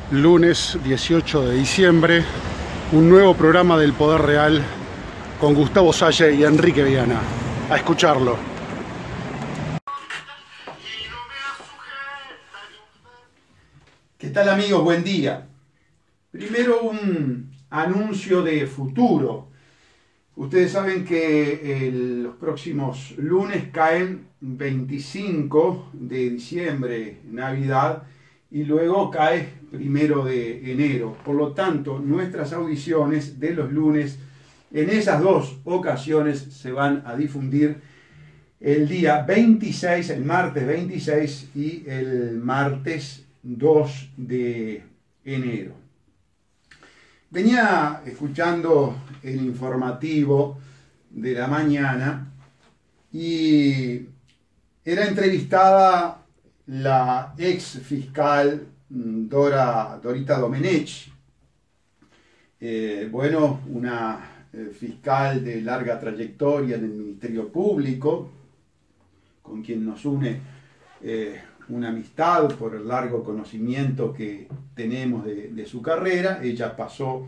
Lunes 18 de diciembre, un nuevo programa del Poder Real con Gustavo Salle y Enrique Viana. A escucharlo. ¿Qué tal, amigos? Buen día. Primero un anuncio de futuro. Ustedes saben que los próximos lunes caen 25 de diciembre, Navidad, y luego cae 1 de enero. Por lo tanto, nuestras audiciones de los lunes en esas dos ocasiones se van a difundir el día 26, el martes 26 y el martes 2 de enero. Venía escuchando el informativo de la mañana y era entrevistada la ex fiscal Dorita Domenech. Una fiscal de larga trayectoria en el Ministerio Público, con quien nos une una amistad por el largo conocimiento que tenemos de su carrera. Ella pasó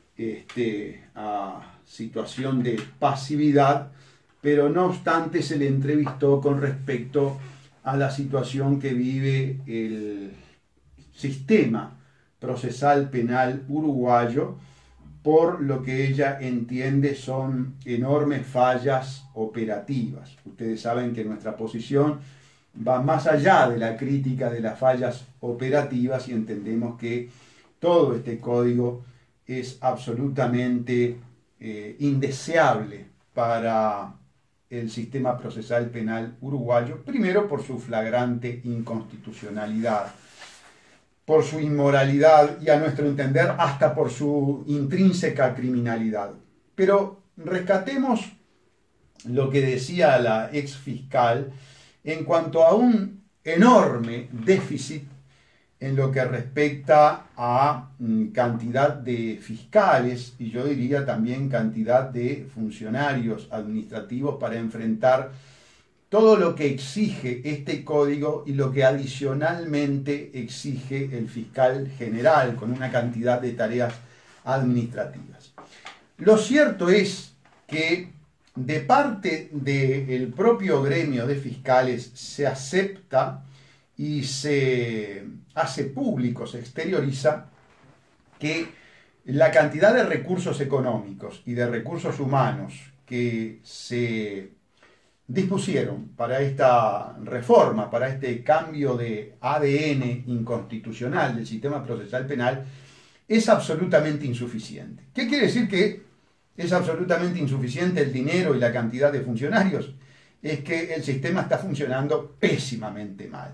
a situación de pasividad, pero no obstante se le entrevistó con respecto a la situación que vive el sistema procesal penal uruguayo, por lo que ella entiende son enormes fallas operativas. Ustedes saben que nuestra posición va más allá de la crítica de las fallas operativas y entendemos que todo este código es absolutamente indeseable para el sistema procesal penal uruguayo, primero por su flagrante inconstitucionalidad, por su inmoralidad y, a nuestro entender, hasta por su intrínseca criminalidad. Pero rescatemos lo que decía la ex fiscal en cuanto a un enorme déficit en lo que respecta a cantidad de fiscales y yo diría también cantidad de funcionarios administrativos para enfrentar todo lo que exige este código y lo que adicionalmente exige el fiscal general con una cantidad de tareas administrativas. Lo cierto es que de parte del propio gremio de fiscales se acepta y se hace público, se exterioriza que la cantidad de recursos económicos y de recursos humanos que se dispusieron para esta reforma, para este cambio de ADN inconstitucional del sistema procesal penal, es absolutamente insuficiente. ¿Qué quiere decir que es absolutamente insuficiente el dinero y la cantidad de funcionarios? Es que el sistema está funcionando pésimamente mal.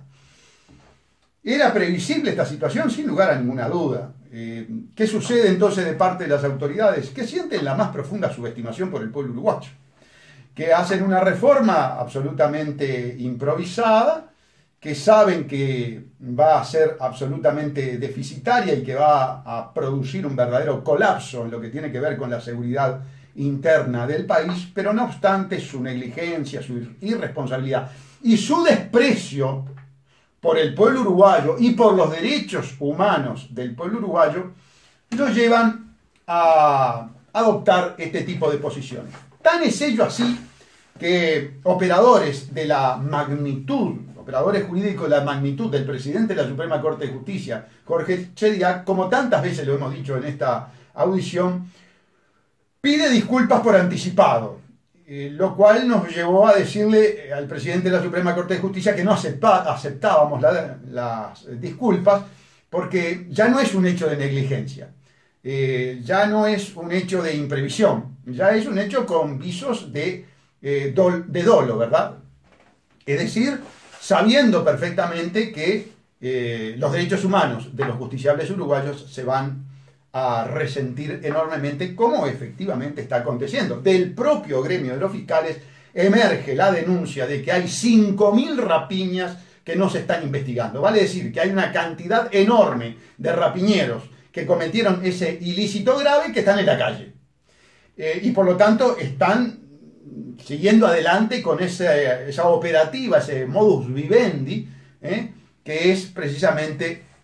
¿Era previsible esta situación? Sin lugar a ninguna duda. ¿Qué sucede entonces de parte de las autoridades? Que sienten la más profunda subestimación por el pueblo uruguayo, que hacen una reforma absolutamente improvisada, que saben que va a ser absolutamente deficitaria y que va a producir un verdadero colapso en lo que tiene que ver con la seguridad interna del país, pero no obstante su negligencia, su irresponsabilidad y su desprecio por el pueblo uruguayo y por los derechos humanos del pueblo uruguayo, lo llevan a adoptar este tipo de posiciones. Tan es ello así que operadores de la magnitud, operadores jurídicos de la magnitud del presidente de la Suprema Corte de Justicia, Jorge Chediak, como tantas veces lo hemos dicho en esta audición, pide disculpas por anticipado, lo cual nos llevó a decirle al presidente de la Suprema Corte de Justicia que no aceptábamos las disculpas, porque ya no es un hecho de negligencia, ya no es un hecho de imprevisión, ya es un hecho con visos de dolo, ¿verdad? Es decir, sabiendo perfectamente que los derechos humanos de los justiciables uruguayos se van a resentir enormemente, como efectivamente está aconteciendo. Del propio gremio de los fiscales emerge la denuncia de que hay 5.000 rapiñas que no se están investigando. Vale decir que hay una cantidad enorme de rapiñeros que cometieron ese ilícito grave que están en la calle. Y por lo tanto están siguiendo adelante con esa operativa, ese modus vivendi, que es precisamente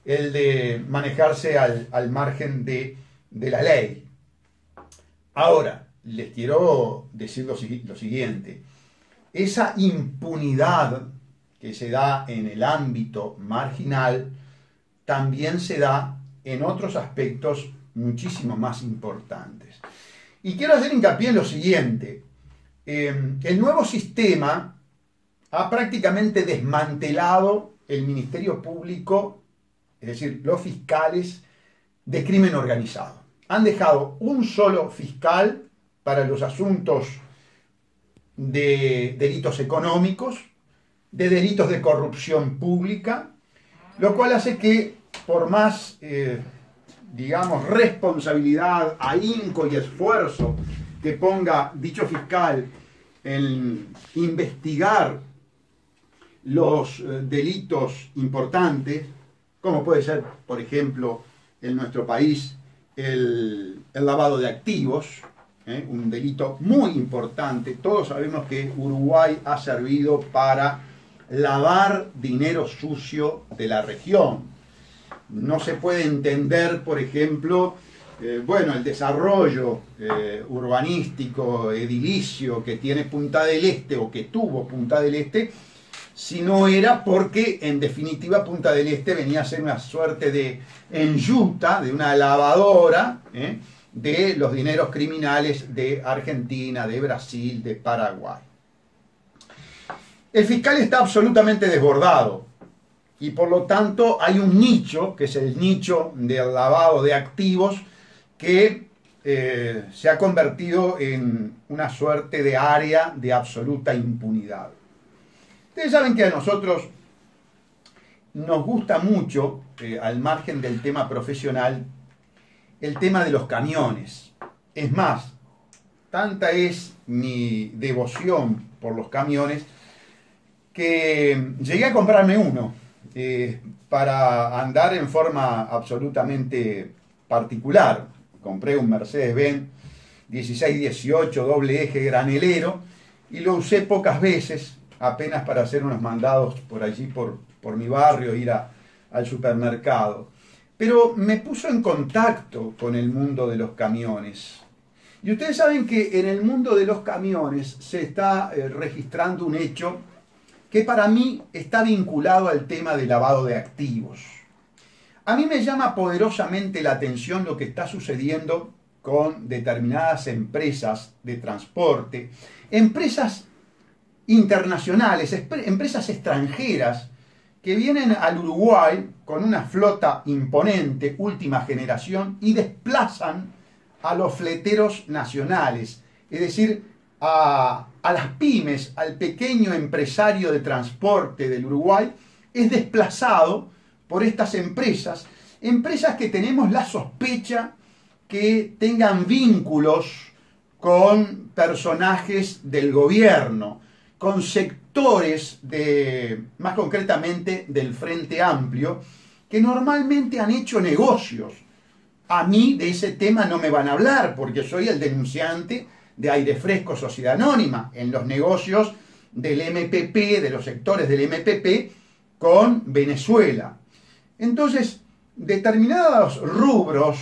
el de manejarse al margen de la ley. Ahora, les quiero decir lo siguiente. Esa impunidad que se da en el ámbito marginal también se da en otros aspectos muchísimo más importantes. Y quiero hacer hincapié en lo siguiente. El nuevo sistema ha prácticamente desmantelado el Ministerio Público, es decir, los fiscales de crimen organizado. Han dejado un solo fiscal para los asuntos de delitos económicos, de delitos de corrupción pública, lo cual hace que por más, digamos, responsabilidad, ahínco y esfuerzo que ponga dicho fiscal en investigar los delitos importantes, como puede ser, por ejemplo, en nuestro país, el lavado de activos, un delito muy importante. Todos sabemos que Uruguay ha servido para lavar dinero sucio de la región. No se puede entender, por ejemplo, el desarrollo urbanístico, edilicio que tiene Punta del Este o que tuvo Punta del Este, si no era porque, en definitiva, Punta del Este venía a ser una suerte de enjuta, de una lavadora, de los dineros criminales de Argentina, de Brasil, de Paraguay. El fiscal está absolutamente desbordado y por lo tanto hay un nicho, que es el nicho del lavado de activos, que se ha convertido en una suerte de área de absoluta impunidad. Ustedes saben que a nosotros nos gusta mucho, al margen del tema profesional, el tema de los camiones. Es más, tanta es mi devoción por los camiones que llegué a comprarme uno para andar en forma absolutamente particular. Compré un Mercedes-Benz 1618 doble eje granelero y lo usé pocas veces, apenas para hacer unos mandados por allí, por mi barrio, ir al supermercado. Pero me puso en contacto con el mundo de los camiones. Y ustedes saben que en el mundo de los camiones se está registrando un hecho que para mí está vinculado al tema de lavado de activos. A mí me llama poderosamente la atención lo que está sucediendo con determinadas empresas de transporte, empresas internacionales, empresas extranjeras que vienen al Uruguay con una flota imponente, última generación, y desplazan a los fleteros nacionales, es decir, a las pymes, al pequeño empresario de transporte del Uruguay, es desplazado por estas empresas que tenemos la sospecha que tengan vínculos con personajes del gobierno, con sectores más concretamente del Frente Amplio, que normalmente han hecho negocios. A mí de ese tema no me van a hablar, porque soy el denunciante de Aire Fresco Sociedad Anónima, en los negocios del MPP, de los sectores del MPP, con Venezuela. Entonces, determinados rubros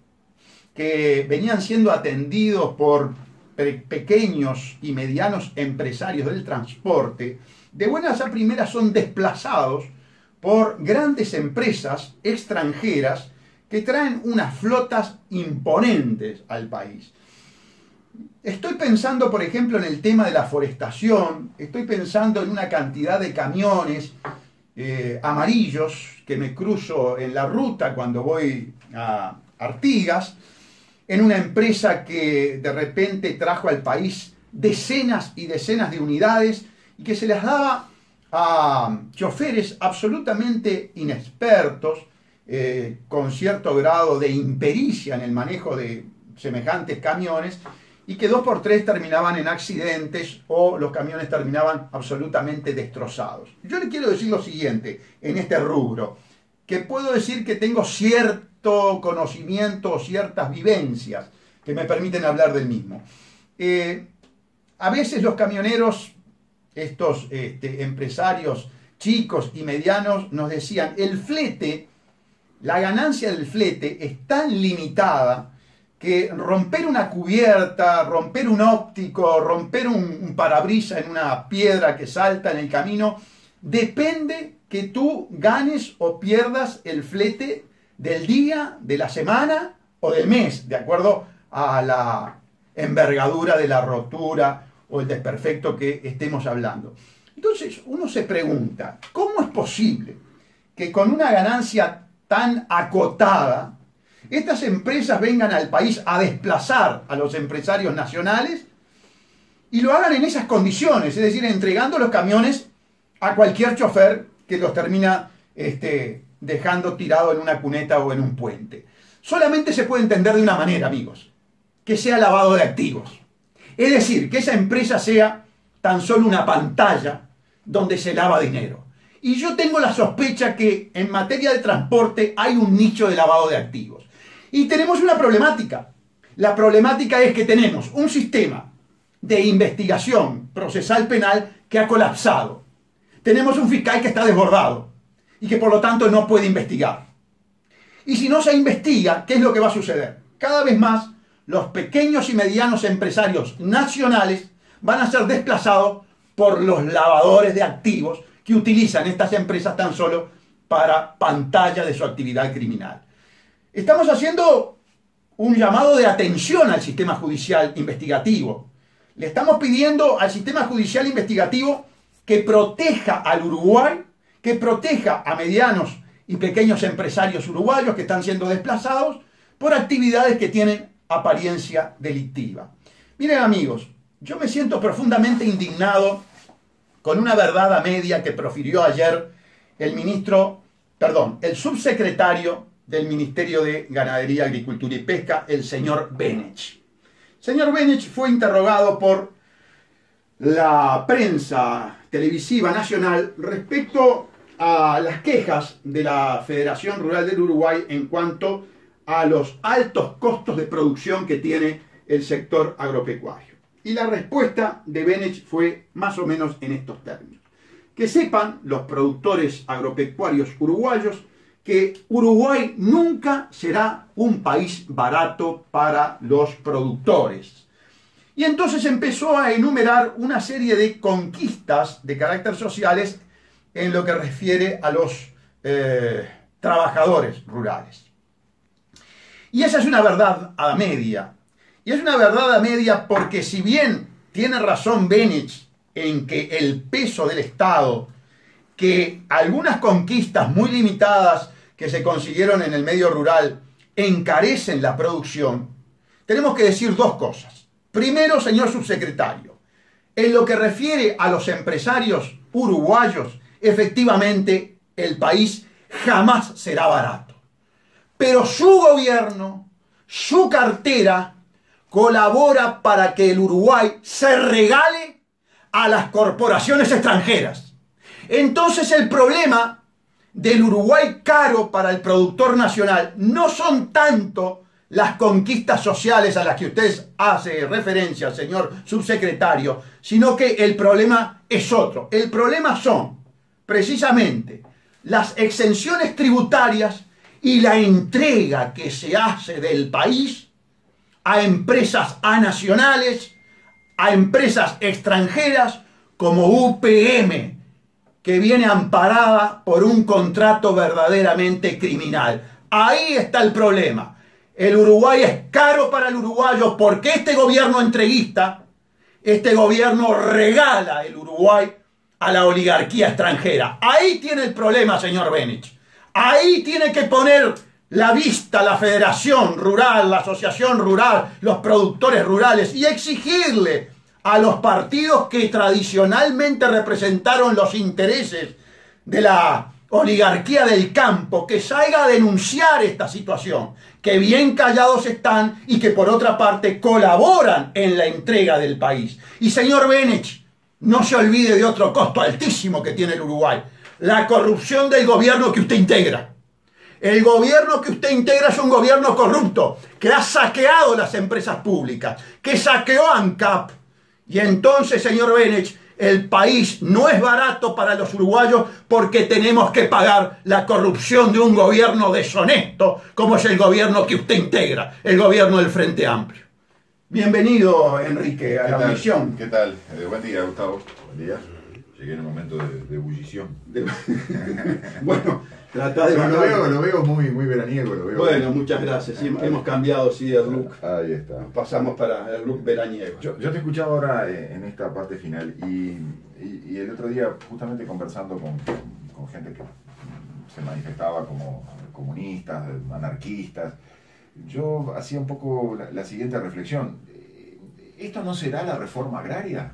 que venían siendo atendidos por pequeños y medianos empresarios del transporte, de buenas a primeras son desplazados por grandes empresas extranjeras que traen unas flotas imponentes al país. Estoy pensando, por ejemplo, en el tema de la forestación, estoy pensando en una cantidad de camiones amarillos que me cruzo en la ruta cuando voy a Artigas, en una empresa que de repente trajo al país decenas y decenas de unidades y que se las daba a choferes absolutamente inexpertos, con cierto grado de impericia en el manejo de semejantes camiones, y que 2 por 3 terminaban en accidentes o los camiones terminaban absolutamente destrozados. Yo le quiero decir lo siguiente en este rubro, que puedo decir que tengo cierto conocimiento o ciertas vivencias que me permiten hablar del mismo. A veces los camioneros, estos empresarios chicos y medianos, nos decían: el flete la ganancia del flete es tan limitada que romper una cubierta, romper un óptico, romper un parabrisas en una piedra que salta en el camino, depende que tú ganes o pierdas el flete del día, de la semana o del mes, de acuerdo a la envergadura de la rotura o el desperfecto que estemos hablando. Entonces uno se pregunta, ¿cómo es posible que con una ganancia tan acotada estas empresas vengan al país a desplazar a los empresarios nacionales y lo hagan en esas condiciones? Es decir, entregando los camiones a cualquier chofer que los termina dejando tirado en una cuneta o en un puente. Solamente se puede entender de una manera, amigos, que sea lavado de activos. Es decir, que esa empresa sea tan solo una pantalla donde se lava dinero. Y yo tengo la sospecha que en materia de transporte hay un nicho de lavado de activos. Y tenemos una problemática. La problemática es que tenemos un sistema de investigación procesal penal que ha colapsado. Tenemos un fiscal que está desbordado y que por lo tanto no puede investigar. Y si no se investiga, ¿qué es lo que va a suceder? Cada vez más los pequeños y medianos empresarios nacionales van a ser desplazados por los lavadores de activos que utilizan estas empresas tan solo para pantalla de su actividad criminal. Estamos haciendo un llamado de atención al sistema judicial investigativo. Le estamos pidiendo al sistema judicial investigativo que proteja al Uruguay, que proteja a medianos y pequeños empresarios uruguayos que están siendo desplazados por actividades que tienen apariencia delictiva. Miren, amigos, yo me siento profundamente indignado con una verdad a media que profirió ayer el subsecretario del Ministerio de Ganadería, Agricultura y Pesca, el señor Benech. El señor Benech fue interrogado por la prensa televisiva nacional respecto a las quejas de la Federación Rural del Uruguay en cuanto a los altos costos de producción que tiene el sector agropecuario. Y la respuesta de Benech fue más o menos en estos términos. Que sepan los productores agropecuarios uruguayos que Uruguay nunca será un país barato para los productores. Y entonces empezó a enumerar una serie de conquistas de carácter sociales en lo que refiere a los trabajadores rurales. Y esa es una verdad a media. Y es una verdad a media porque si bien tiene razón Benech en que el peso del Estado, que algunas conquistas muy limitadas que se consiguieron en el medio rural encarecen la producción, tenemos que decir dos cosas. Primero, señor subsecretario, en lo que refiere a los empresarios uruguayos, efectivamente el país jamás será barato. Pero su gobierno, su cartera, colabora para que el Uruguay se regale a las corporaciones extranjeras. Entonces el problema del Uruguay caro para el productor nacional no son tanto las conquistas sociales a las que usted hace referencia, señor subsecretario, sino que el problema es otro. El problema son precisamente las exenciones tributarias y la entrega que se hace del país a empresas anacionales, a empresas extranjeras como UPM, que viene amparada por un contrato verdaderamente criminal. Ahí está el problema. El Uruguay es caro para el uruguayo porque este gobierno entreguista, este gobierno regala el Uruguay a la oligarquía extranjera. Ahí tiene el problema, señor Benech. Ahí tiene que poner la vista la Federación Rural, la Asociación Rural, los productores rurales y exigirle a los partidos que tradicionalmente representaron los intereses de la oligarquía del campo que salga a denunciar esta situación, que bien callados están y que por otra parte colaboran en la entrega del país. Y señor Benech, no se olvide de otro costo altísimo que tiene el Uruguay: la corrupción del gobierno que usted integra. El gobierno que usted integra es un gobierno corrupto, que ha saqueado las empresas públicas, que saqueó ANCAP. Y entonces, señor Benech, El país no es barato para los uruguayos porque tenemos que pagar la corrupción de un gobierno deshonesto como es el gobierno que usted integra, el gobierno del Frente Amplio. Bienvenido, Enrique, a la misión. ¿Qué tal? Buen día, Gustavo. Buen día. Llegué en el momento de ebullición. Bueno, trata de... Lo veo muy veraniego. Lo veo. Bueno, muchas gracias. Sí, hemos cambiado, sí, el look. Ahí está. Pasamos para el look veraniego. Yo te escuchaba ahora en esta parte final y el otro día, justamente conversando con gente que se manifestaba como comunistas, anarquistas, yo hacía un poco la siguiente reflexión. ¿Esto no será la reforma agraria?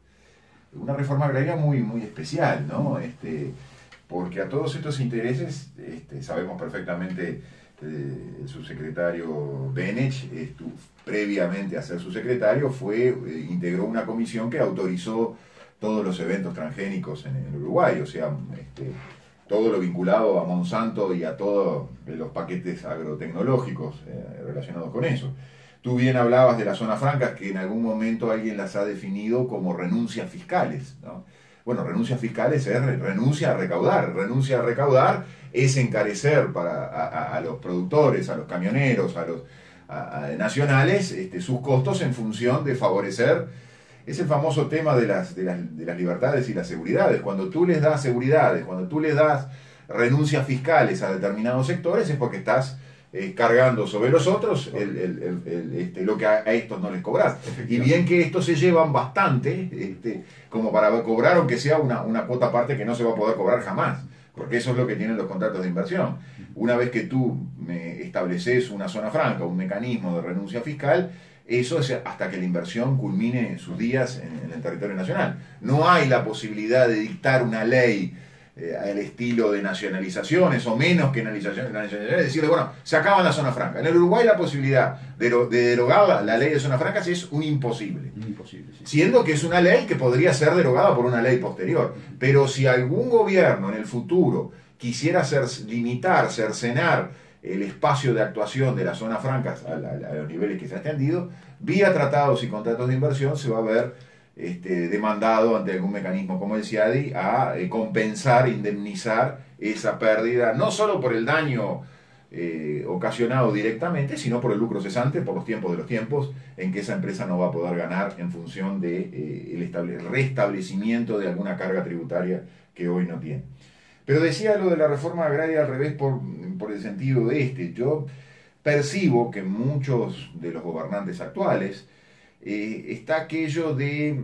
Una reforma agraria muy especial, ¿no? Porque a todos estos intereses, sabemos perfectamente, el subsecretario Benech, previamente a ser subsecretario, integró una comisión que autorizó todos los eventos transgénicos en el Uruguay, o sea, todo lo vinculado a Monsanto y a todos los paquetes agrotecnológicos relacionados con eso. Tú bien hablabas de las zonas francas, que en algún momento alguien las ha definido como renuncias fiscales, ¿no? Bueno, renuncias fiscales es renuncia a recaudar. Renuncia a recaudar es encarecer a los productores, a los camioneros, a los nacionales, sus costos en función de favorecer. Es el famoso tema de las libertades y las seguridades. Cuando tú les das seguridades, cuando tú les das renuncias fiscales a determinados sectores, es porque estás cargando sobre los otros lo que a estos no les cobras. Y bien que estos se llevan bastante, como para cobrar, aunque sea una cuota aparte que no se va a poder cobrar jamás, porque eso es lo que tienen los contratos de inversión. Una vez que tú estableces una zona franca, un mecanismo de renuncia fiscal, eso es hasta que la inversión culmine sus días en el territorio nacional. No hay la posibilidad de dictar una ley al estilo de nacionalizaciones o menos que nacionalizaciones, decirle, bueno, se acaba la zona franca. En el Uruguay la posibilidad de derogar la ley de zona francas es un imposible. Sí. Siendo que es una ley que podría ser derogada por una ley posterior. Pero si algún gobierno en el futuro quisiera limitar, cercenar el espacio de actuación de las zonas francas a los niveles que se ha extendido, vía tratados y contratos de inversión se va a ver demandado ante algún mecanismo como el CIADI a compensar, indemnizar esa pérdida, no solo por el daño ocasionado directamente, sino por el lucro cesante, por los tiempos de los tiempos, en que esa empresa no va a poder ganar en función de el restablecimiento de alguna carga tributaria que hoy no tiene. Pero decía lo de la reforma agraria al revés por el sentido de yo percibo que muchos de los gobernantes actuales está aquello de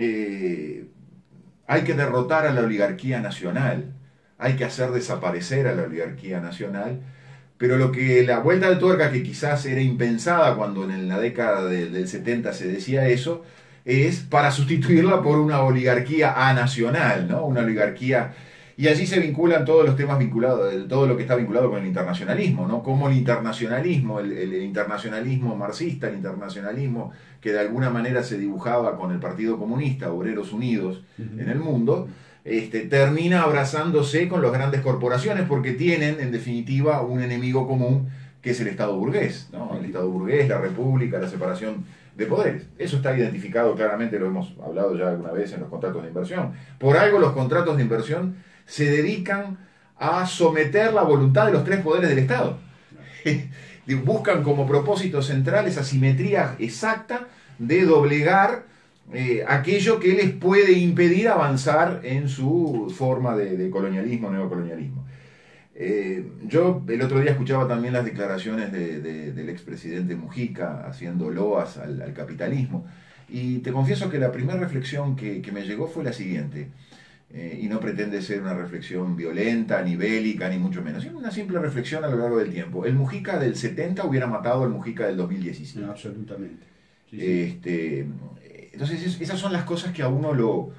hay que derrotar a la oligarquía nacional, hay que hacer desaparecer a la oligarquía nacional, pero la vuelta de tuerca que quizás era impensada cuando en la década del 70 se decía eso, es para sustituirla por una oligarquía anacional, ¿no? Una oligarquía. Y allí se vinculan todos los temas vinculados, todo lo que está vinculado con el internacionalismo, ¿no? Como el internacionalismo, el internacionalismo marxista, el internacionalismo que de alguna manera se dibujaba con el Partido Comunista, Obreros Unidos en el mundo, termina abrazándose con las grandes corporaciones porque tienen, en definitiva, un enemigo común que es el Estado burgués, ¿no? El Estado burgués, la República, la separación de poderes. Eso está identificado claramente, lo hemos hablado ya alguna vez en los contratos de inversión. Por algo los contratos de inversión se dedican a someter la voluntad de los tres poderes del Estado. Buscan como propósito central esa simetría exacta de doblegar aquello que les puede impedir avanzar en su forma de colonialismo, neocolonialismo. Yo el otro día escuchaba también las declaraciones del expresidente Mujica haciendo loas al capitalismo, y te confieso que la primera reflexión que me llegó fue la siguiente. Y no pretende ser una reflexión violenta, ni bélica, ni mucho menos, sino una simple reflexión a lo largo del tiempo. El Mujica del 70 hubiera matado al Mujica del 2017. No, absolutamente. Sí. Entonces esas son las cosas que a uno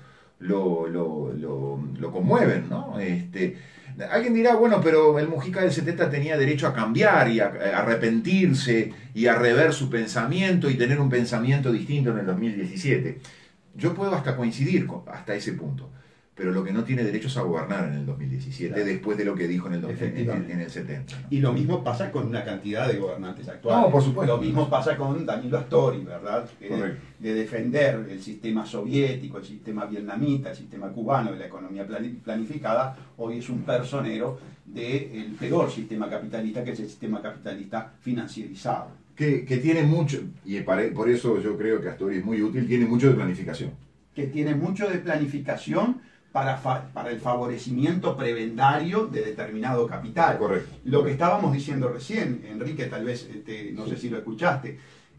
lo conmueven, ¿no? Alguien dirá, bueno, pero el Mujica del 70 tenía derecho a cambiar y a arrepentirse y a rever su pensamiento y tener un pensamiento distinto en el 2017. Yo puedo hasta coincidir hasta ese punto. pero lo que no tiene derecho es a gobernar en el 2017, claro, después de lo que dijo en el 70. ¿no? Y lo mismo pasa con una cantidad de gobernantes actuales. No, por supuesto. Lo mismo pasa con Danilo Astori, ¿verdad? De defender el sistema soviético, el sistema vietnamita, el sistema cubano de la economía planificada, hoy es un personero del peor sistema capitalista, que es el sistema capitalista financierizado. Que tiene mucho, y por eso yo creo que Astori es muy útil, tiene mucho de planificación. Que tiene mucho de planificación para el favorecimiento prebendario de determinado capital. Correcto. Lo que estábamos diciendo recién, Enrique, tal vez, no sé si lo escuchaste,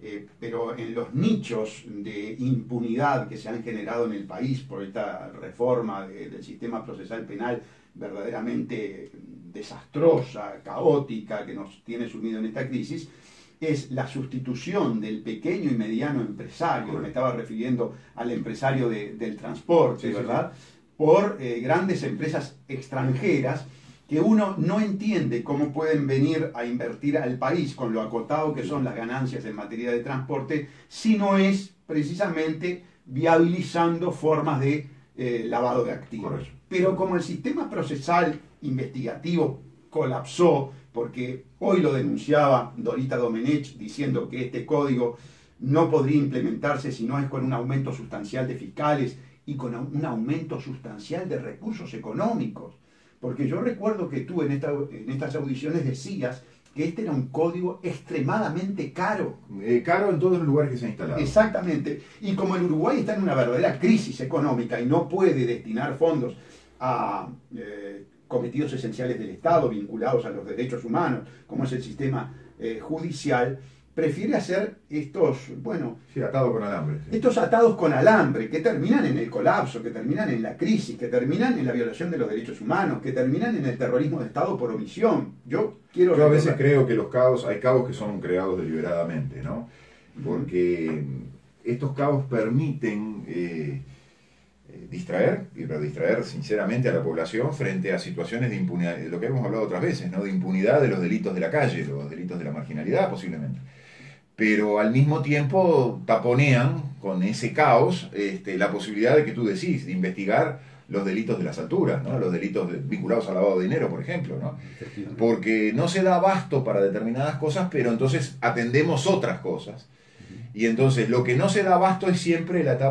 pero en los nichos de impunidad que se han generado en el país por esta reforma del sistema procesal penal verdaderamente desastrosa, caótica, que nos tiene sumido en esta crisis, es la sustitución del pequeño y mediano empresario, correcto, me estaba refiriendo al empresario del transporte, sí, ¿verdad? Sí, sí, por grandes empresas extranjeras que uno no entiende cómo pueden venir a invertir al país con lo acotado que son las ganancias en materia de transporte, si no es precisamente viabilizando formas de lavado de activos. Correcto. Pero como el sistema procesal investigativo colapsó, porque hoy lo denunciaba Dorita Domenech diciendo que este código no podría implementarse si no es con un aumento sustancial de fiscales y con un aumento sustancial de recursos económicos. Porque yo recuerdo que tú en estas audiciones decías que este era un código extremadamente caro. Caro en todos los lugares que se ha instalado. Exactamente. Y como el Uruguay está en una verdadera crisis económica y no puede destinar fondos a cometidos esenciales del Estado vinculados a los derechos humanos, como es el sistema judicial, prefiere hacer estos, bueno... Sí, atados con alambre. Sí. Estos atados con alambre, que terminan en el colapso, que terminan en la crisis, que terminan en la violación de los derechos humanos, que terminan en el terrorismo de Estado por omisión. Yo a veces creo que hay cabos que son creados deliberadamente, ¿no? Porque estos cabos permiten distraer, pero distraer sinceramente a la población frente a situaciones de impunidad, lo que hemos hablado otras veces, ¿no? De impunidad de los delitos de la calle, los delitos de la marginalidad posiblemente. Pero al mismo tiempo taponean con ese caos la posibilidad de que tú decís, de investigar los delitos de las alturas, ¿no? Los delitos vinculados al lavado de dinero, por ejemplo, ¿no? Porque no se da abasto para determinadas cosas, pero entonces atendemos otras cosas. Y entonces lo que no se da abasto es siempre la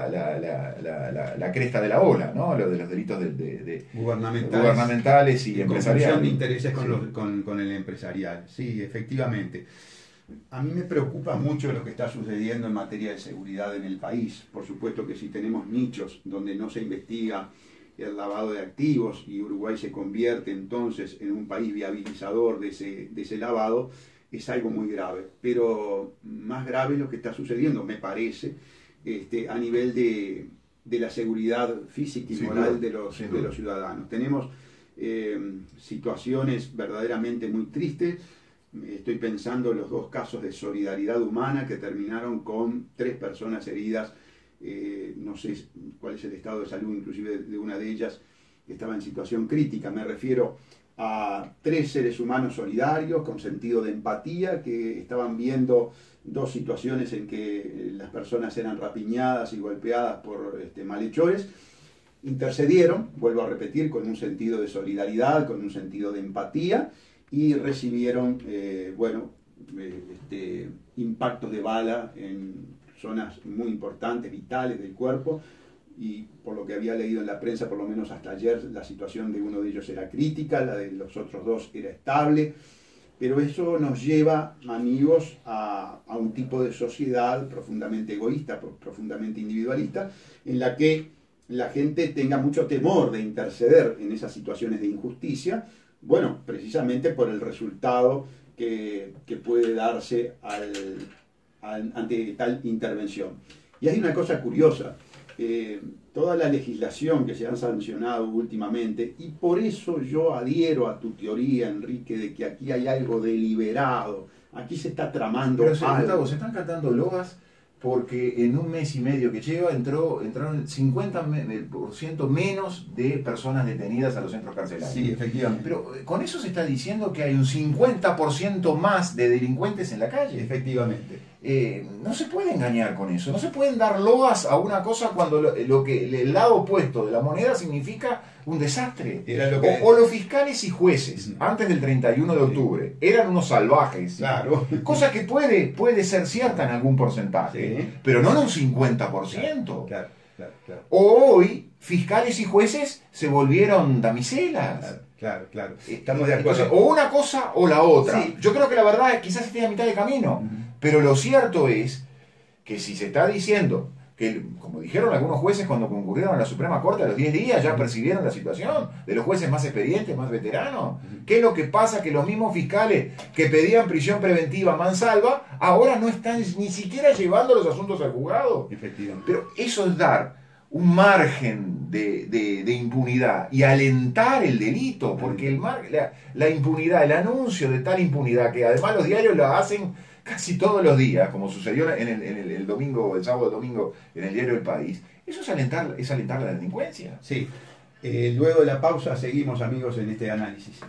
cresta de la ola, ¿no? Lo de los delitos gubernamentales y empresariales. De intereses con el empresarial, sí, efectivamente. A mí me preocupa mucho lo que está sucediendo en materia de seguridad en el país. Por supuesto que si tenemos nichos donde no se investiga el lavado de activos y Uruguay se convierte entonces en un país viabilizador de ese lavado, es algo muy grave. Pero más grave es lo que está sucediendo, me parece, a nivel de la seguridad física y moral de los ciudadanos. Tenemos situaciones verdaderamente muy tristes. Estoy pensando en los dos casos de solidaridad humana que terminaron con 3 personas heridas. No sé cuál es el estado de salud inclusive de una de ellas, que estaba en situación crítica. Me refiero a 3 seres humanos solidarios con sentido de empatía que estaban viendo 2 situaciones en que las personas eran rapiñadas y golpeadas por malhechores. Intercedieron, vuelvo a repetir, con un sentido de solidaridad, con un sentido de empatía, y recibieron impactos de bala en zonas muy importantes, vitales del cuerpo, y por lo que había leído en la prensa, por lo menos hasta ayer, la situación de uno de ellos era crítica, la de los otros 2 era estable, pero eso nos lleva, amigos, a un tipo de sociedad profundamente egoísta, profundamente individualista, en la que la gente tenga mucho temor de interceder en esas situaciones de injusticia, bueno, precisamente por el resultado que puede darse ante tal intervención. Y hay una cosa curiosa, toda la legislación que se ha sancionado últimamente, y por eso yo adhiero a tu teoría, Enrique, de que aquí hay algo deliberado, aquí se está tramando algo. Pero se están cantando loas porque en un mes y medio que lleva entraron 50% menos de personas detenidas a los centros carcelarios. Sí, efectivamente. Pero con eso se está diciendo que hay un 50% más de delincuentes en la calle. Efectivamente. no se puede engañar con eso, no se pueden dar loas a una cosa cuando el lado opuesto de la moneda significa un desastre. Era lo que... O los fiscales y jueces, antes del 31 de octubre, eran unos salvajes. Claro. Cosa que puede ser cierta en algún porcentaje, Sí. pero no en un 50%. Claro. O hoy, fiscales y jueces se volvieron damiselas. Claro. Estamos de acuerdo. Entonces, o una cosa o la otra. Sí. Yo creo que la verdad es quizás esté a mitad de camino. Pero lo cierto es que si se está diciendo que, como dijeron algunos jueces cuando concurrieron a la Suprema Corte, a los 10 días ya percibieron la situación de los jueces más experientes, más veteranos. ¿Qué es lo que pasa? Que los mismos fiscales que pedían prisión preventiva mansalva ahora no están ni siquiera llevando los asuntos al juzgado. Efectivamente. Pero eso es dar un margen de impunidad y alentar el delito, porque la impunidad, el anuncio de tal impunidad, que además los diarios la hacen casi todos los días, como sucedió en el domingo, el sábado domingo, en el diario El País, eso es alentar la delincuencia. Sí. Luego de la pausa seguimos, amigos, en este análisis.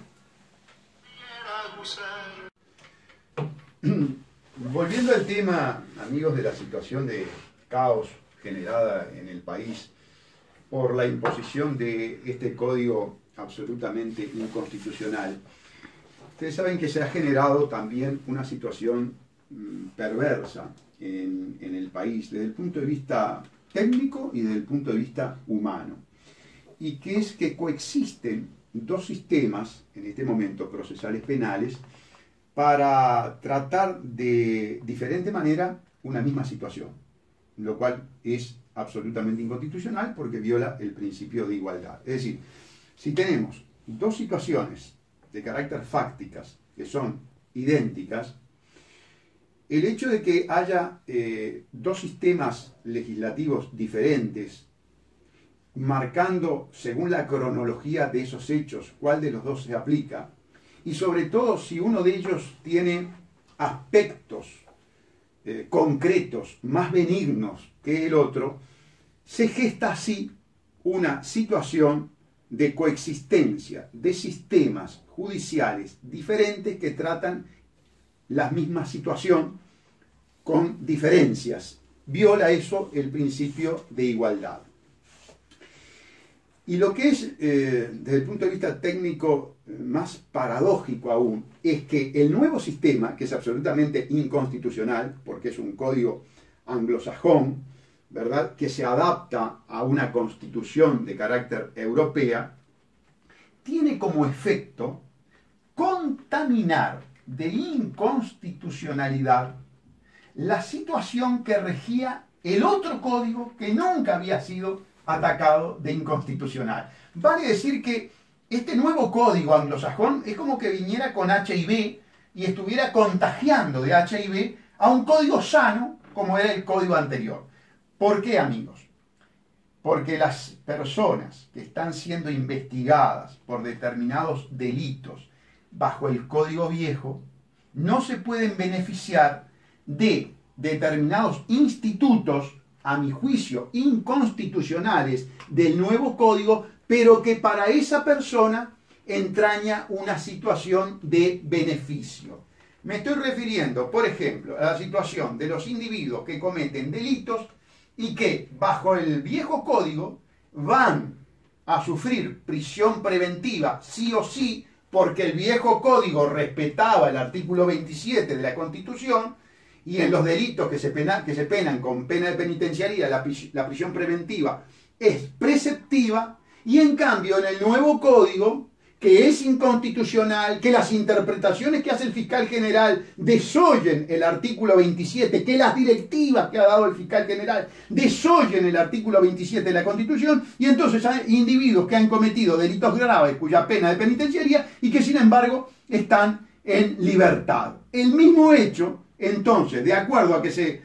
Volviendo al tema, amigos, de la situación de caos generada en el país por la imposición de este código absolutamente inconstitucional, ustedes saben que se ha generado también una situación perversa en el país desde el punto de vista técnico y desde el punto de vista humano, y que es que coexisten dos sistemas en este momento procesales penales para tratar de diferente manera una misma situación, lo cual es absolutamente inconstitucional porque viola el principio de igualdad. Es decir, si tenemos dos situaciones de carácter fácticas que son idénticas, el hecho de que haya dos sistemas legislativos diferentes, marcando según la cronología de esos hechos cuál de los dos se aplica, y sobre todo si uno de ellos tiene aspectos concretos más benignos que el otro, se gesta así una situación de coexistencia de sistemas judiciales diferentes que tratan la misma situación con diferencias. Viola eso el principio de igualdad. Y lo que es, desde el punto de vista técnico, más paradójico aún, es que el nuevo sistema, que es absolutamente inconstitucional, porque es un código anglosajón, ¿verdad?, que se adapta a una constitución de carácter europea, tiene como efecto contaminar de inconstitucionalidad la situación que regía el otro código que nunca había sido atacado de inconstitucional. Vale decir que este nuevo código anglosajón es como que viniera con HIV y estuviera contagiando de HIV a un código sano como era el código anterior. ¿Por qué, amigos? Porque las personas que están siendo investigadas por determinados delitos bajo el código viejo no se pueden beneficiar de determinados institutos, a mi juicio, inconstitucionales del nuevo código, pero que para esa persona entraña una situación de beneficio. Me estoy refiriendo, por ejemplo, a la situación de los individuos que cometen delitos y que bajo el viejo código van a sufrir prisión preventiva sí o sí, porque el viejo código respetaba el artículo 27 de la Constitución, y en los delitos que se penan con pena de penitenciaría, la prisión preventiva es preceptiva, y en cambio en el nuevo código, que es inconstitucional, que las interpretaciones que hace el fiscal general desoyen el artículo 27, que las directivas que ha dado el fiscal general desoyen el artículo 27 de la Constitución, y entonces hay individuos que han cometido delitos graves cuya pena de penitenciaría y que sin embargo están en libertad. El mismo hecho, entonces, de acuerdo a que se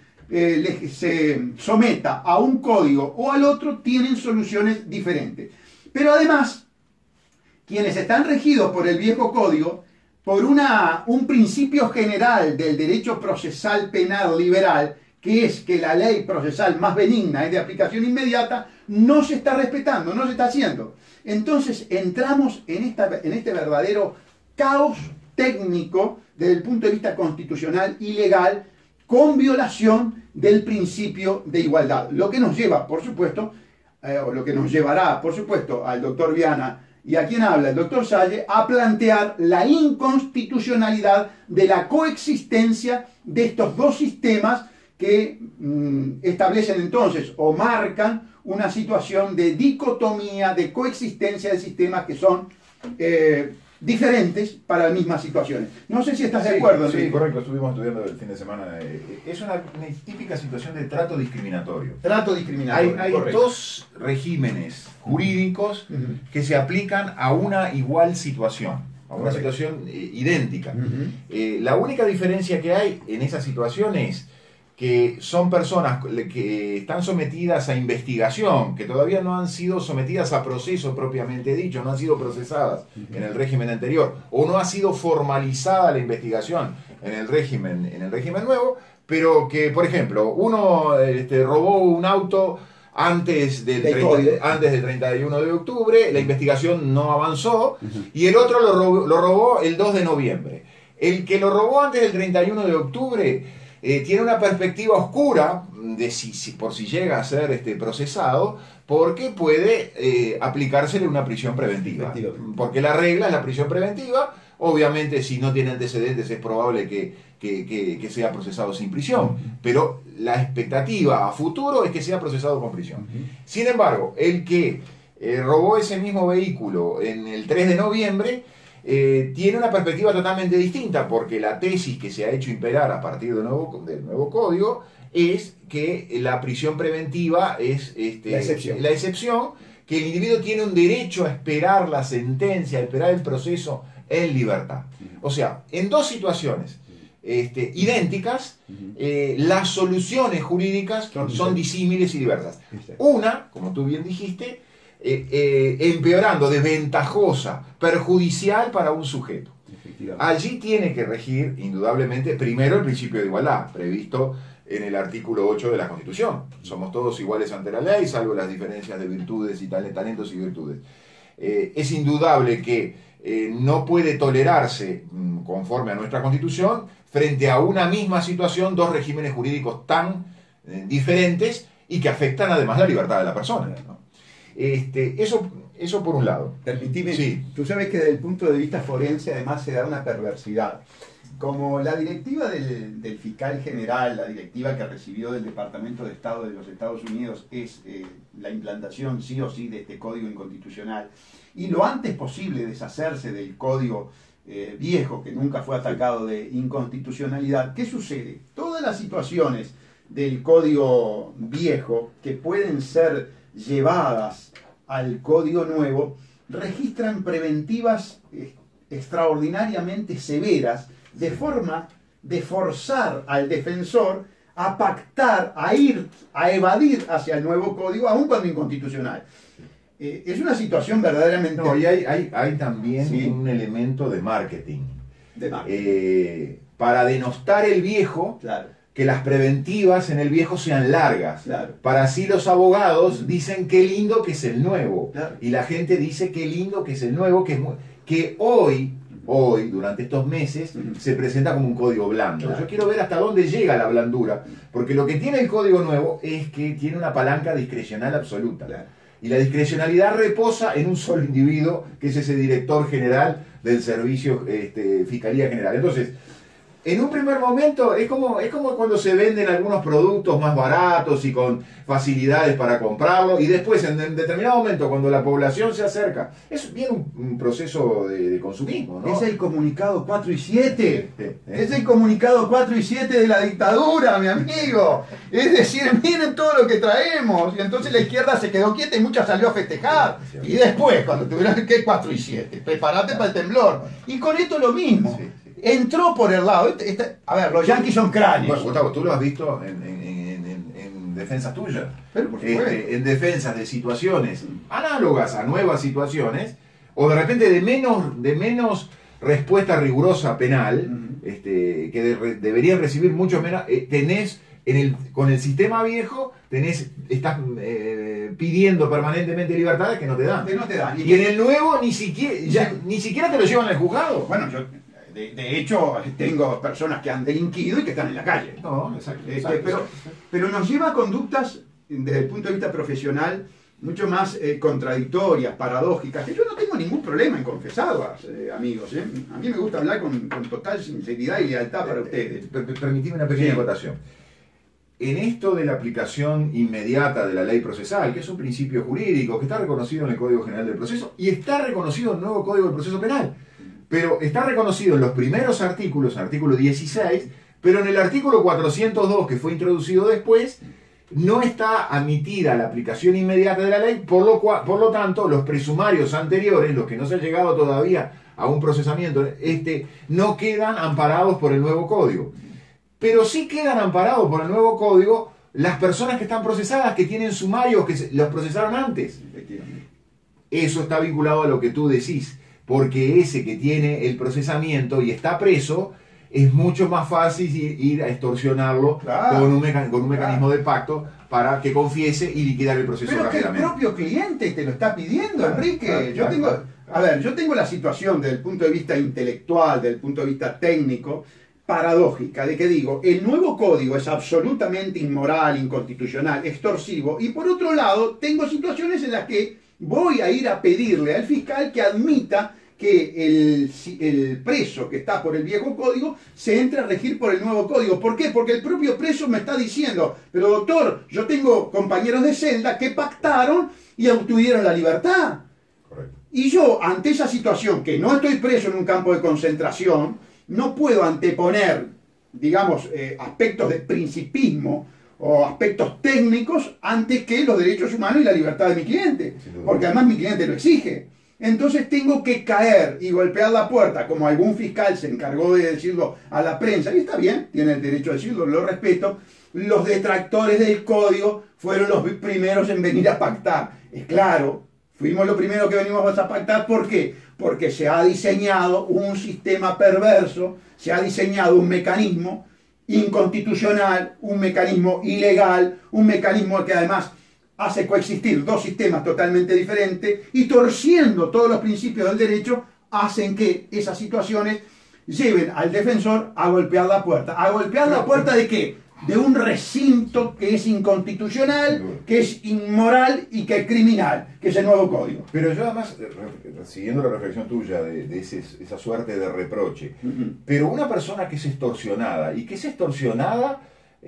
someta a un código o al otro, tienen soluciones diferentes. Pero además, quienes están regidos por el viejo código, por un principio general del derecho procesal penal liberal, que es que la ley procesal más benigna es de aplicación inmediata, no se está respetando, no se está haciendo. Entonces entramos en este verdadero caos técnico desde el punto de vista constitucional y legal, con violación del principio de igualdad. Lo que nos lleva, por supuesto, o lo que nos llevará, por supuesto, al doctor Viana y a quien habla, el doctor Salle, a plantear la inconstitucionalidad de la coexistencia de estos dos sistemas que establecen entonces o marcan una situación de dicotomía, de coexistencia de sistemas que son diferentes para las mismas situaciones. No sé si estás de acuerdo. Sí, correcto, estuvimos estudiando el fin de semana. Es una típica situación de trato discriminatorio. Trato discriminatorio. Hay dos regímenes jurídicos que se aplican a una igual situación, a una situación idéntica. La única diferencia que hay en esa situación es que son personas que están sometidas a investigación, que todavía no han sido sometidas a proceso propiamente dicho, no han sido procesadas en el régimen anterior, o no ha sido formalizada la investigación en el régimen nuevo, pero que, por ejemplo, uno robó un auto antes del 31 de octubre, la investigación no avanzó, y el otro lo robó el 2 de noviembre. El que lo robó antes del 31 de octubre tiene una perspectiva oscura de por si llega a ser procesado, porque puede aplicársele una prisión preventiva. Porque la regla es la prisión preventiva. Obviamente, si no tiene antecedentes, es probable que sea procesado sin prisión. Pero la expectativa a futuro es que sea procesado con prisión. Sin embargo, el que robó ese mismo vehículo en el 3 de noviembre, tiene una perspectiva totalmente distinta, porque la tesis que se ha hecho imperar a partir del nuevo código es que la prisión preventiva es la excepción, que el individuo tiene un derecho a esperar la sentencia, a esperar el proceso en libertad. O sea, en dos situaciones idénticas, las soluciones jurídicas son disímiles y diversas. Una, como tú bien dijiste, empeorando, desventajosa, perjudicial para un sujeto. Allí tiene que regir, indudablemente, primero el principio de igualdad, previsto en el artículo 8 de la Constitución. Somos todos iguales ante la ley, salvo las diferencias de virtudes y talentos y virtudes. Es indudable que no puede tolerarse, conforme a nuestra Constitución, frente a una misma situación, dos regímenes jurídicos tan diferentes y que afectan además la libertad de la persona, ¿no? Eso por un lado. Permitime, sí. Tú sabes que desde el punto de vista forense además se da una perversidad. Como la directiva del fiscal general, la directiva que recibió del Departamento de Estado de los Estados Unidos es la implantación sí o sí de este código inconstitucional, y lo antes posible deshacerse del código viejo que nunca fue atacado de inconstitucionalidad, ¿qué sucede? Todas las situaciones del código viejo que pueden ser llevadas al código nuevo registran preventivas extraordinariamente severas, de forma de forzar al defensor a pactar, a evadir hacia el nuevo código, aun cuando inconstitucional. Es una situación verdaderamente... No, y hay también sí, un elemento de marketing. Para denostar el viejo, claro, que las preventivas en el viejo sean largas. Claro. Para así los abogados dicen qué lindo que es el nuevo. Claro. Y la gente dice qué lindo que es el nuevo, que hoy, durante estos meses, se presenta como un código blando. Claro. Yo quiero ver hasta dónde llega la blandura, porque lo que tiene el código nuevo es que tiene una palanca discrecional absoluta. Claro. Y la discrecionalidad reposa en un solo individuo, que es ese director general del servicio Fiscalía General. Entonces, en un primer momento es como cuando se venden algunos productos más baratos y con facilidades para comprarlo, y después en determinado momento, cuando la población se acerca, es bien un proceso de consumismo, ¿no? Es el comunicado 4 y 7. Es el comunicado 4 y 7 de la dictadura, mi amigo. Es decir, miren todo lo que traemos. Y entonces la izquierda se quedó quieta y mucha salió a festejar. Y después, cuando tuvieron que 4 y 7, prepárate para el temblor. Y con esto lo mismo. Entró por el lado. A ver, los yanquis son cráneos. Bueno, Gustavo, tú lo has visto en defensas tuyas. Pero por supuesto. En defensas de situaciones análogas a nuevas situaciones, o de repente de menos respuesta rigurosa penal, que deberían recibir mucho menos. Con el sistema viejo estás pidiendo permanentemente libertades que no te dan. Que no te dan. Y en el nuevo ni siquiera te lo llevan al juzgado. Bueno, De hecho, tengo personas que han delinquido y que están en la calle. No, exacto. Pero nos lleva a conductas, desde el punto de vista profesional, mucho más contradictorias, paradójicas, que yo no tengo ningún problema en confesarlas, amigos. A mí me gusta hablar con total sinceridad y lealtad para ustedes. Permitime una pequeña acotación. En esto de la aplicación inmediata de la ley procesal, que es un principio jurídico que está reconocido en el Código General del Proceso y está reconocido en el nuevo Código del Proceso Penal, pero está reconocido en los primeros artículos, en el artículo 16, pero en el artículo 402, que fue introducido después, no está admitida la aplicación inmediata de la ley, por lo tanto, los presumarios anteriores, los que no se han llegado todavía a un procesamiento, no quedan amparados por el nuevo código. Pero sí quedan amparados por el nuevo código las personas que están procesadas, que tienen sumarios, que los procesaron antes. Eso está vinculado a lo que tú decís, porque ese que tiene el procesamiento y está preso, es mucho más fácil ir a extorsionarlo con un mecanismo de pacto para que confiese y liquidar el proceso rápidamente. Pero que el propio cliente te lo está pidiendo, Enrique. Yo tengo la situación desde el punto de vista intelectual, desde el punto de vista técnico, paradójica, de que digo, el nuevo código es absolutamente inmoral, inconstitucional, extorsivo, y por otro lado, tengo situaciones en las que voy a ir a pedirle al fiscal que admita que el preso que está por el viejo código se entre a regir por el nuevo código. ¿Por qué? Porque el propio preso me está diciendo, pero doctor, yo tengo compañeros de celda que pactaron y obtuvieron la libertad. Correcto. Y yo, ante esa situación, que no estoy preso en un campo de concentración, no puedo anteponer, digamos, aspectos de principismo o aspectos técnicos antes que los derechos humanos y la libertad de mi cliente, porque además mi cliente lo exige. Entonces tengo que caer y golpear la puerta, como algún fiscal se encargó de decirlo a la prensa, y está bien, tiene el derecho a decirlo, lo respeto. Los detractores del código fueron los primeros en venir a pactar. Es claro, fuimos los primeros que venimos a pactar. ¿Por qué? Porque se ha diseñado un sistema perverso, se ha diseñado un mecanismo inconstitucional, un mecanismo ilegal, un mecanismo que además hace coexistir dos sistemas totalmente diferentes y torciendo todos los principios del derecho, hacen que esas situaciones lleven al defensor a golpear la puerta. ¿A golpear la puerta de qué? De un recinto que es inconstitucional, que es inmoral y que es criminal, que es el nuevo código. Pero yo además, siguiendo la reflexión tuya de esa suerte de reproche, pero una persona que es extorsionada, y que es extorsionada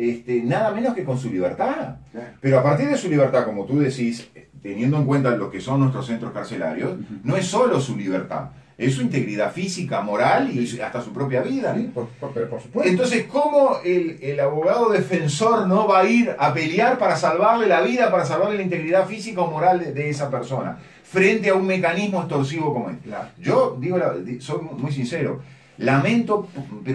nada menos que con su libertad. Pero a partir de su libertad, como tú decís, teniendo en cuenta lo que son nuestros centros carcelarios, no es solo su libertad, es su integridad física, moral y hasta su propia vida. Sí, por supuesto. Entonces, ¿cómo el abogado defensor no va a ir a pelear para salvarle la vida, para salvarle la integridad física o moral de esa persona, frente a un mecanismo extorsivo como este? Yo digo, soy muy sincero, lamento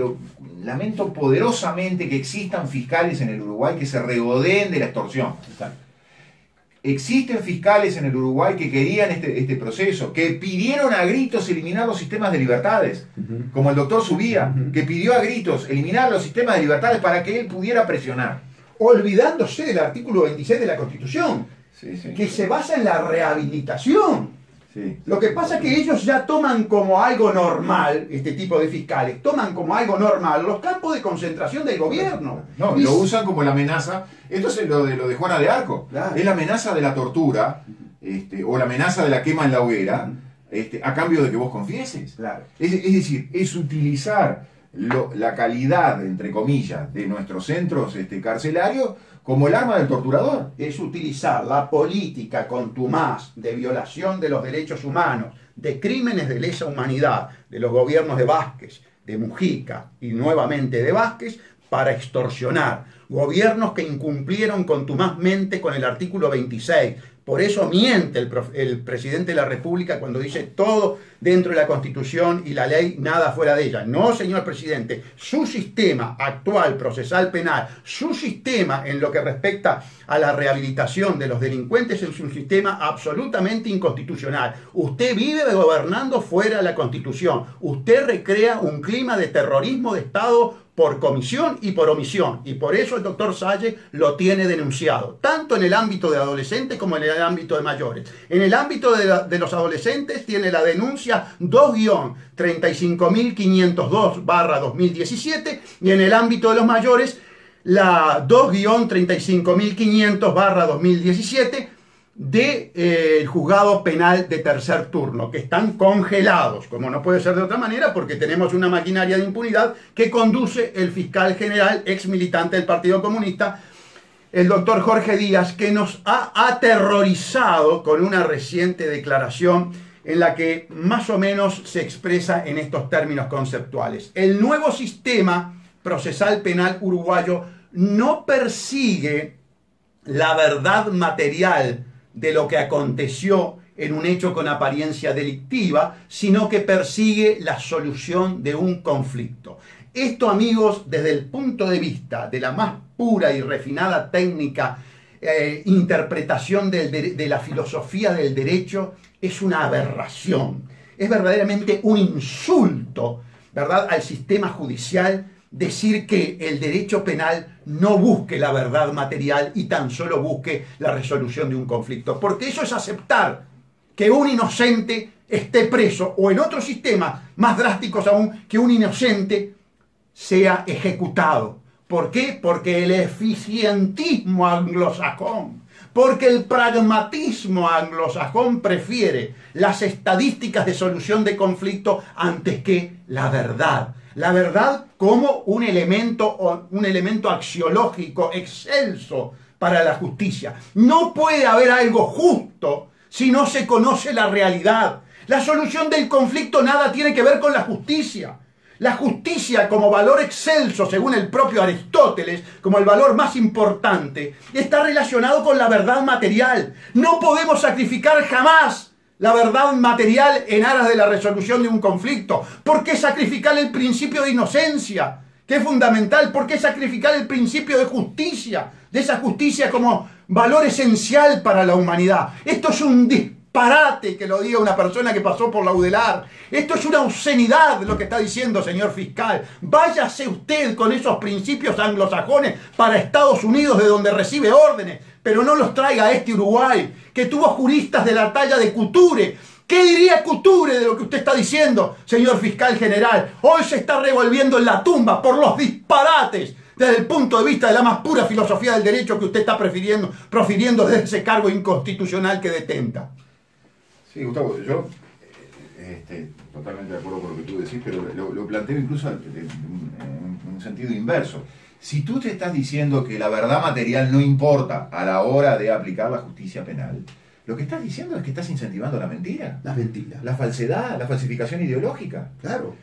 poderosamente que existan fiscales en el Uruguay que se regodeen de la extorsión. Exacto. Existen fiscales en el Uruguay que querían este proceso, que pidieron a gritos eliminar los sistemas de libertades, como el doctor Subía, que pidió a gritos eliminar los sistemas de libertades para que él pudiera presionar. Olvidándose del artículo 26 de la Constitución, que se basa en la rehabilitación. Sí. Lo que pasa es que ellos ya toman como algo normal, este tipo de fiscales, toman como algo normal los campos de concentración del gobierno. No, lo usan como la amenaza. Esto es lo de Juana de Arco. Claro. Es la amenaza de la tortura, o la amenaza de la quema en la hoguera, a cambio de que vos confieses. Claro. Es decir, es utilizar la calidad, entre comillas, de nuestros centros carcelarios como el arma del torturador. Es utilizar la política contumaz de violación de los derechos humanos, de crímenes de lesa humanidad de los gobiernos de Vázquez, de Mujica y nuevamente de Vázquez para extorsionar. Gobiernos que incumplieron contumazmente con el artículo 26. Por eso miente el presidente de la República cuando dice todo dentro de la Constitución y la ley, nada fuera de ella. No, señor presidente, su sistema actual procesal penal, su sistema en lo que respecta a la rehabilitación de los delincuentes es un sistema absolutamente inconstitucional. Usted vive gobernando fuera de la Constitución. Usted recrea un clima de terrorismo de Estado por comisión y por omisión. Y por eso el doctor Salle lo tiene denunciado, tanto en el ámbito de adolescentes como en el el ámbito de mayores. En el ámbito de los adolescentes tiene la denuncia 2-35502/2017 y en el ámbito de los mayores la 2-35500/2017 del juzgado penal de tercer turno, que están congelados, como no puede ser de otra manera, porque tenemos una maquinaria de impunidad que conduce el fiscal general, ex militante del Partido Comunista, el doctor Jorge Díaz, que nos ha aterrorizado con una reciente declaración en la que más o menos se expresa en estos términos conceptuales. El nuevo sistema procesal penal uruguayo no persigue la verdad material de lo que aconteció en un hecho con apariencia delictiva, sino que persigue la solución de un conflicto. Esto, amigos, desde el punto de vista de la más pura y refinada técnica, interpretación de la filosofía del derecho, es una aberración. Es verdaderamente un insulto, ¿verdad?, al sistema judicial decir que el derecho penal no busque la verdad material y tan solo busque la resolución de un conflicto. Porque eso es aceptar que un inocente esté preso, o en otros sistemas más drásticos aún, que un inocente sea ejecutado. ¿Por qué? Porque el eficientismo anglosajón, porque el pragmatismo anglosajón prefiere las estadísticas de solución de conflicto antes que la verdad. La verdad como un elemento axiológico excelso para la justicia. No puede haber algo justo si no se conoce la realidad. La solución del conflicto nada tiene que ver con la justicia. La justicia como valor excelso, según el propio Aristóteles, como el valor más importante, está relacionado con la verdad material. No podemos sacrificar jamás la verdad material en aras de la resolución de un conflicto. ¿Por qué sacrificar el principio de inocencia, que es fundamental? ¿Por qué sacrificar el principio de justicia, de esa justicia como valor esencial para la humanidad? Esto es un disparate que lo diga una persona que pasó por la UDELAR. Esto es una obscenidad lo que está diciendo, señor fiscal. Váyase usted con esos principios anglosajones para Estados Unidos, de donde recibe órdenes, pero no los traiga a este Uruguay, que tuvo juristas de la talla de Couture. ¿Qué diría Couture de lo que usted está diciendo, señor fiscal general? Hoy se está revolviendo en la tumba por los disparates desde el punto de vista de la más pura filosofía del derecho que usted está profiriendo desde ese cargo inconstitucional que detenta. Sí, Gustavo, yo totalmente de acuerdo con lo que tú decís, pero lo planteo incluso en un sentido inverso. Si tú te estás diciendo que la verdad material no importa a la hora de aplicar la justicia penal, lo que estás diciendo es que estás incentivando la mentira. La mentira. La falsedad, la falsificación ideológica. Claro.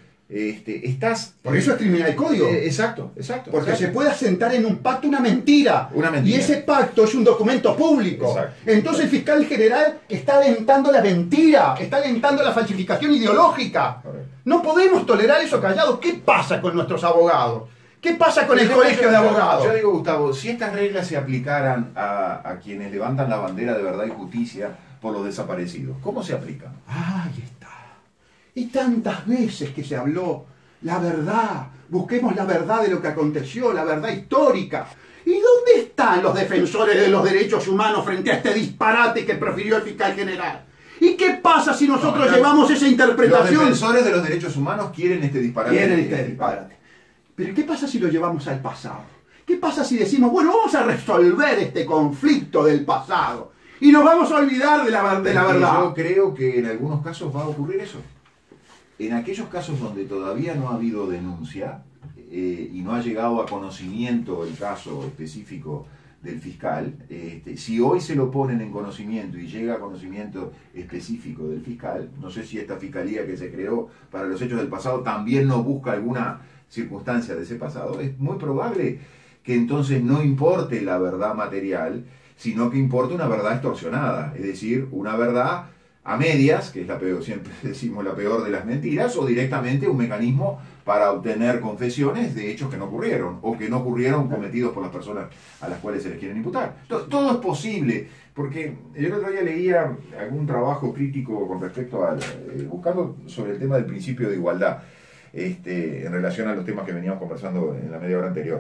Por eso es criminal el código. Exacto. Porque se puede asentar en un pacto una mentira. Y ese pacto es un documento público. Exacto. Entonces el fiscal general está alentando la mentira, está alentando la falsificación ideológica. Correcto. No podemos tolerar eso callados. ¿Qué pasa con nuestros abogados? ¿Qué pasa con el colegio de abogados? Yo digo, Gustavo, si estas reglas se aplicaran a quienes levantan la bandera de verdad y justicia por los desaparecidos, ¿cómo se aplican? Ahí está. Y tantas veces que se habló, la verdad, busquemos la verdad de lo que aconteció, la verdad histórica. ¿Y dónde están los defensores de los derechos humanos frente a este disparate que profirió el fiscal general? ¿Y qué pasa si nosotros llevamos esa interpretación? Los defensores de los derechos humanos quieren este disparate. Quieren este disparate. Pero ¿qué pasa si lo llevamos al pasado? ¿Qué pasa si decimos, bueno, vamos a resolver este conflicto del pasado y nos vamos a olvidar de la verdad? Yo creo que en algunos casos va a ocurrir eso. En aquellos casos donde todavía no ha habido denuncia y no ha llegado a conocimiento el caso específico del fiscal, si hoy se lo ponen en conocimiento y llega a conocimiento específico del fiscal, no sé si esta fiscalía que se creó para los hechos del pasado también no busca alguna circunstancia de ese pasado, es muy probable que entonces no importe la verdad material, sino que importe una verdad extorsionada, es decir, una verdad a medias, que es la peor, siempre decimos la peor de las mentiras, o directamente un mecanismo para obtener confesiones de hechos que no ocurrieron, o que no ocurrieron cometidos por las personas a las cuales se les quieren imputar. Todo es posible, porque yo el otro día leía algún trabajo crítico con respecto a, buscando sobre el tema del principio de igualdad, en relación a los temas que veníamos conversando en la media hora anterior.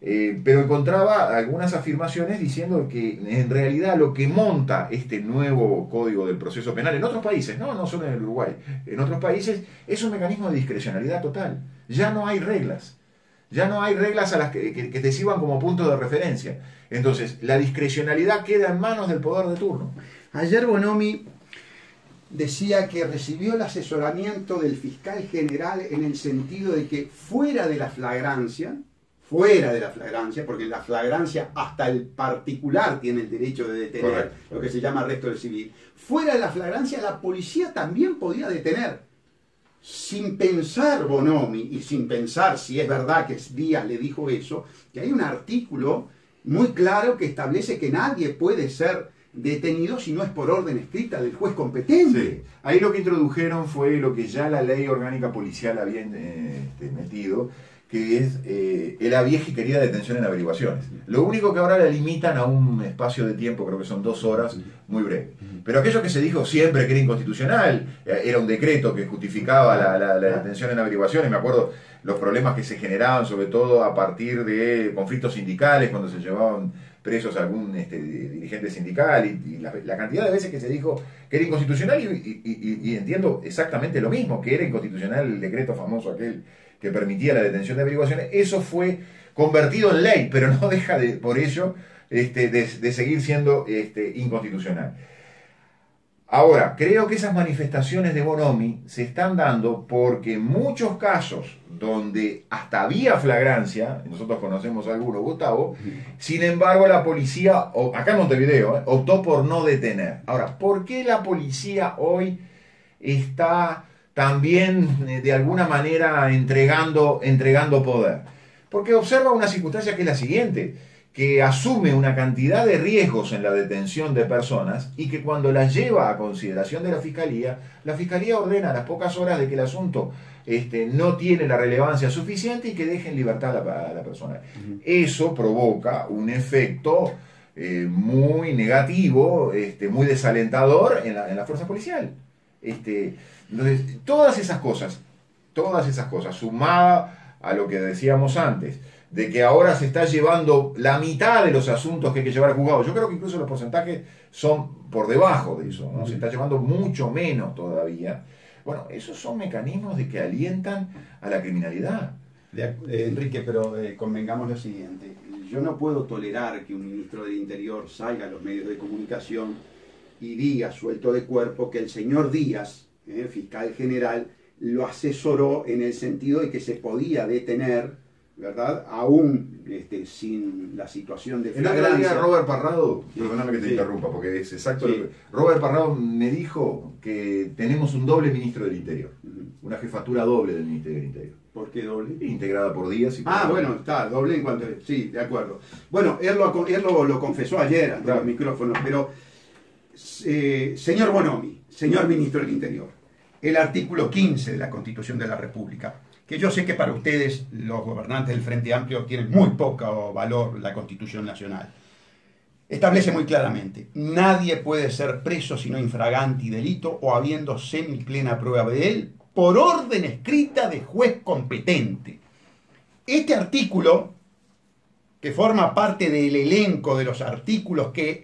Pero encontraba algunas afirmaciones diciendo que en realidad lo que monta este nuevo Código del Proceso Penal en otros países, no solo en el Uruguay, en otros países, es un mecanismo de discrecionalidad total. Ya no hay reglas. Ya no hay reglas a las que te sirvan como punto de referencia. Entonces, la discrecionalidad queda en manos del poder de turno. Ayer Bonomi decía que recibió el asesoramiento del fiscal general en el sentido de que fuera de la flagrancia, porque en la flagrancia hasta el particular tiene el derecho de detener, correcto, lo que se llama arresto del civil, fuera de la flagrancia la policía también podía detener. Sin pensar Bonomi, y sin pensar si es verdad que Díaz le dijo eso, que hay un artículo muy claro que establece que nadie puede ser detenido si no es por orden escrita del juez competente. Sí. Ahí lo que introdujeron fue lo que ya la ley orgánica policial había metido, que es la vieja y querida detención en averiguaciones. Lo único que ahora la limitan a un espacio de tiempo, creo que son 2 horas, muy breve. Pero aquello que se dijo siempre que era inconstitucional, era un decreto que justificaba la detención en averiguaciones. Me acuerdo los problemas que se generaban, sobre todo a partir de conflictos sindicales, cuando se llevaban presos a algún dirigente sindical, y la cantidad de veces que se dijo que era inconstitucional, y entiendo exactamente lo mismo, que era inconstitucional el decreto famoso aquel que permitía la detención de averiguaciones. Eso fue convertido en ley, pero no deja por ello de seguir siendo inconstitucional. Ahora, creo que esas manifestaciones de Bonomi se están dando porque en muchos casos donde hasta había flagrancia, nosotros conocemos algunos, Gustavo, sin embargo la policía, acá en Montevideo, optó por no detener. Ahora, ¿por qué la policía hoy está también de alguna manera entregando poder? Porque observa una circunstancia que es la siguiente, que asume una cantidad de riesgos en la detención de personas y que cuando las lleva a consideración de la Fiscalía ordena a las pocas horas de que el asunto no tiene la relevancia suficiente y que deje en libertad a la persona. Eso provoca un efecto muy negativo, muy desalentador en la fuerza policial. Entonces, todas esas cosas, sumada a lo que decíamos antes, de que ahora se está llevando la mitad de los asuntos que hay que llevar al juzgado. Yo creo que incluso los porcentajes son por debajo de eso, ¿no? Se está llevando mucho menos todavía. Bueno, esos son mecanismos de que alientan a la criminalidad. Enrique, pero convengamos lo siguiente. Yo no puedo tolerar que un ministro del Interior salga a los medios de comunicación y diga, suelto de cuerpo, que el señor Díaz, fiscal general, lo asesoró en el sentido de que se podía detener, ¿verdad? Aún sin la situación de flagrancia. El otro día Robert Parrado, perdóname que te interrumpa, porque es exacto. Sí. Robert Parrado me dijo que tenemos un doble ministro del Interior, una jefatura doble del Ministerio del Interior. ¿Por qué doble? Integrada por Díaz y por bueno, está, doble en cuanto... Sí, de acuerdo. Bueno, él lo confesó ayer ante los micrófonos, pero señor Bonomi, señor ministro del Interior, el artículo 15 de la Constitución de la República, que yo sé que para ustedes, los gobernantes del Frente Amplio, tienen muy poco valor la Constitución Nacional. Establece muy claramente, nadie puede ser preso sino infraganti delito o habiendo semiplena prueba de él, por orden escrita de juez competente. Este artículo, que forma parte del elenco de los artículos que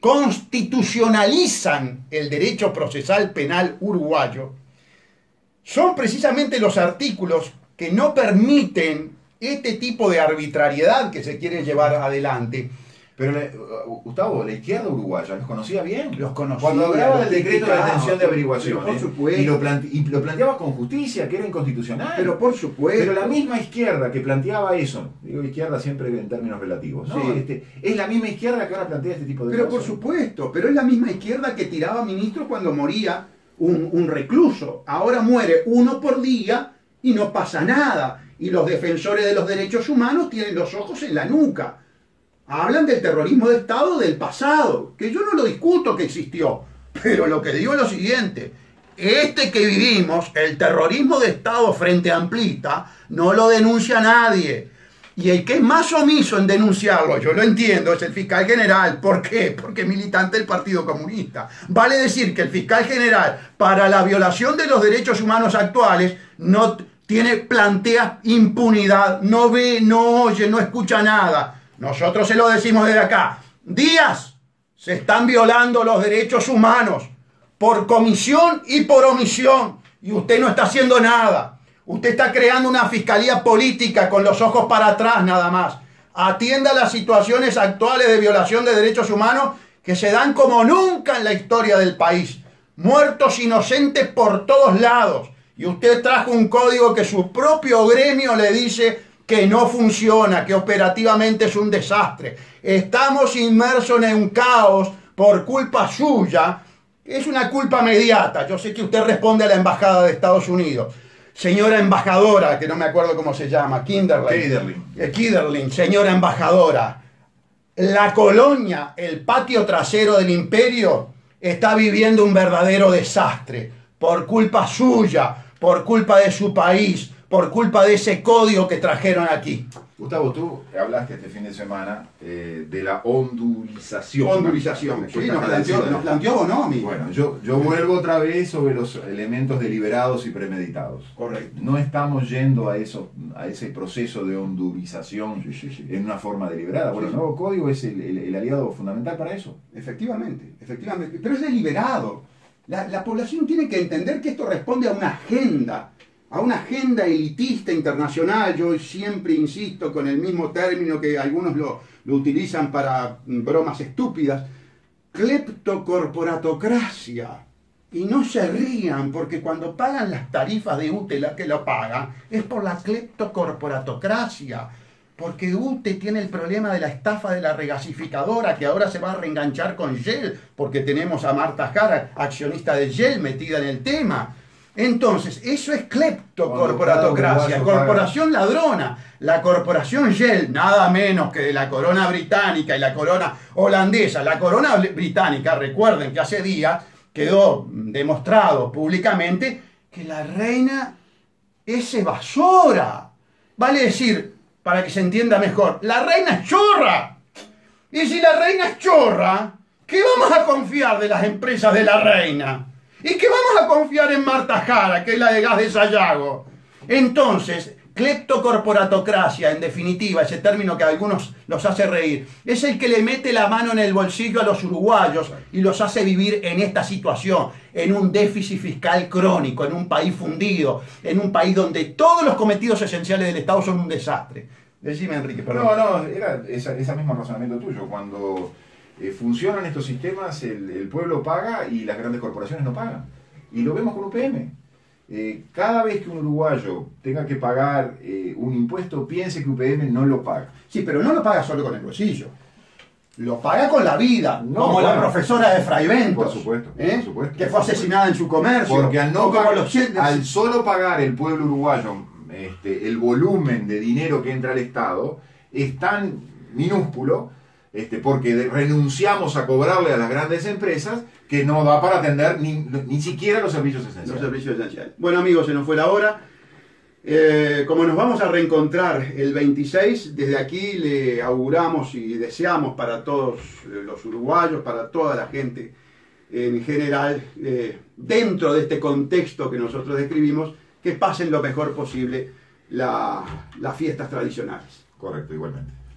constitucionalizan el derecho procesal penal uruguayo, son precisamente los artículos que no permiten este tipo de arbitrariedad que se quiere llevar adelante. Pero, Gustavo, la izquierda uruguaya los conocía bien. Los conocía. Cuando hablaba del decreto de detención de averiguaciones, por supuesto, y lo planteaba con justicia, que era inconstitucional. Pero por supuesto. Pero la misma izquierda que planteaba eso, digo izquierda siempre en términos relativos, ¿no? Sí. Es la misma izquierda que ahora plantea este tipo de cosas. Pero por supuesto, pero es la misma izquierda que tiraba ministros cuando moría un recluso. Ahora muere uno por día y no pasa nada. Y los defensores de los derechos humanos tienen los ojos en la nuca. Hablan del terrorismo de Estado del pasado, que yo no lo discuto que existió, pero lo que digo es lo siguiente: que vivimos, el terrorismo de Estado frente amplista, no lo denuncia nadie. Y el que es más omiso en denunciarlo, yo lo entiendo, es el fiscal general. ¿Por qué? Porque es militante del Partido Comunista. Vale decir que el fiscal general, para la violación de los derechos humanos actuales, no plantea impunidad, no ve, no oye, no escucha nada. Nosotros se lo decimos desde acá. Díaz, se están violando los derechos humanos por comisión y por omisión, y usted no está haciendo nada. Usted está creando una fiscalía política con los ojos para atrás nada más. Atienda las situaciones actuales de violación de derechos humanos que se dan como nunca en la historia del país. Muertos inocentes por todos lados. Y usted trajo un código que su propio gremio le dice que no funciona, que operativamente es un desastre. Estamos inmersos en un caos por culpa suya. Es una culpa mediata. Yo sé que usted responde a la embajada de Estados Unidos. Señora embajadora, que no me acuerdo cómo se llama, Kiderling, señora embajadora, la colonia, el patio trasero del imperio, está viviendo un verdadero desastre por culpa suya, por culpa de su país, por culpa de ese código que trajeron aquí. Gustavo, tú hablaste este fin de semana de la hondurización. Hondurización, sí, nos planteó Bonomi. Bueno, yo vuelvo otra vez sobre los elementos deliberados y premeditados. Correcto. No estamos yendo a ese proceso de hondurización en una forma deliberada. Bueno, el nuevo código es el aliado fundamental para eso. Efectivamente, pero es deliberado. La población tiene que entender que esto responde a una agenda elitista internacional. Yo siempre insisto con el mismo término que algunos lo utilizan para bromas estúpidas: cleptocorporatocracia. Y no se rían, porque cuando pagan las tarifas de UTE, la que lo pagan, es por la cleptocorporatocracia. Porque UTE tiene el problema de la estafa de la regasificadora, que ahora se va a reenganchar con Shell, porque tenemos a Marta Jara, accionista de Shell, metida en el tema. Entonces, eso es cleptocorporatocracia, corporación ladrona. La corporación Shell, nada menos que de la corona británica y la corona holandesa. La corona británica, recuerden que hace días quedó demostrado públicamente que la reina es evasora. Vale decir, para que se entienda mejor, la reina es chorra. Y si la reina es chorra, ¿qué vamos a confiar de las empresas de la reina? ¿Y qué vamos a confiar en Marta Jara, que es la de Gas de Sayago? Entonces, cleptocorporatocracia, en definitiva, ese término que a algunos los hace reír, es el que le mete la mano en el bolsillo a los uruguayos y los hace vivir en esta situación, en un déficit fiscal crónico, en un país fundido, en un país donde todos los cometidos esenciales del Estado son un desastre. Decime, Enrique, perdón. No, era ese mismo razonamiento tuyo. Cuando funcionan estos sistemas, el pueblo paga y las grandes corporaciones no pagan. Y lo vemos con UPM. Cada vez que un uruguayo tenga que pagar un impuesto, piense que UPM no lo paga. Sí, pero no lo paga solo con el bolsillo. Lo paga con la vida, no, como la profesora de Fray Ventos, por supuesto, que fue asesinada en su comercio. Porque al solo pagar el pueblo uruguayo el volumen de dinero que entra al Estado es tan minúsculo, porque renunciamos a cobrarle a las grandes empresas, que no da para atender ni siquiera los servicios esenciales. Bueno, amigos, se nos fue la hora. Como nos vamos a reencontrar el 26, desde aquí le auguramos y deseamos para todos los uruguayos, para toda la gente en general, dentro de este contexto que nosotros describimos, que pasen lo mejor posible las fiestas tradicionales. Correcto, igualmente.